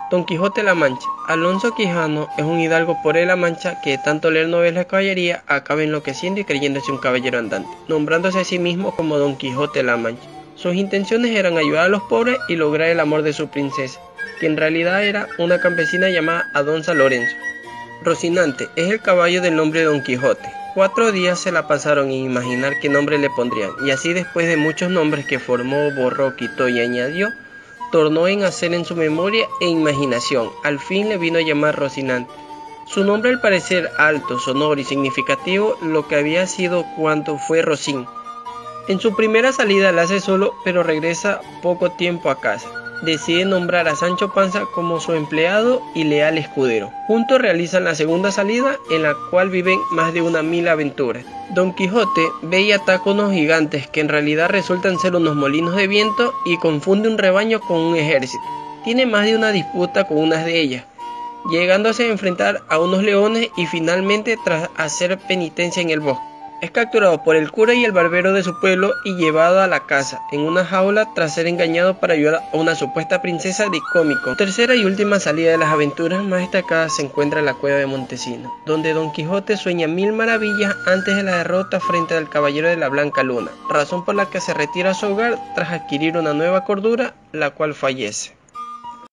Don Quijote de la Mancha. Alonso Quijano es un hidalgo por la Mancha que de tanto leer novelas de caballería acaba enloqueciendo y creyéndose un caballero andante, nombrándose a sí mismo como Don Quijote de la Mancha. Sus intenciones eran ayudar a los pobres y lograr el amor de su princesa, que en realidad era una campesina llamada Adonza Lorenzo. Rocinante es el caballo del nombre de Don Quijote. 4 días se la pasaron en imaginar qué nombre le pondrían, y así después de muchos nombres que formó, borró, quitó y añadió, tornó en hacer en su memoria e imaginación. Al fin le vino a llamar Rocinante. Su nombre al parecer alto, sonoro y significativo, lo que había sido cuando fue Rocín. En su primera salida la hace solo, pero regresa poco tiempo a casa. Decide nombrar a Sancho Panza como su empleado y leal escudero. Juntos realizan la segunda salida, en la cual viven más de 1000 aventuras. Don Quijote ve y ataca unos gigantes que en realidad resultan ser unos molinos de viento y confunde un rebaño con un ejército. Tiene más de una disputa con unas de ellas, llegándose a enfrentar a unos leones y finalmente, tras hacer penitencia en el bosque, es capturado por el cura y el barbero de su pueblo y llevado a la casa, en una jaula, tras ser engañado para ayudar a una supuesta princesa de Cómico. Tercera y última salida de las aventuras más destacadas se encuentra en la cueva de Montesinos, donde Don Quijote sueña 1000 maravillas antes de la derrota frente al caballero de la Blanca Luna, razón por la que se retira a su hogar tras adquirir una nueva cordura, la cual fallece.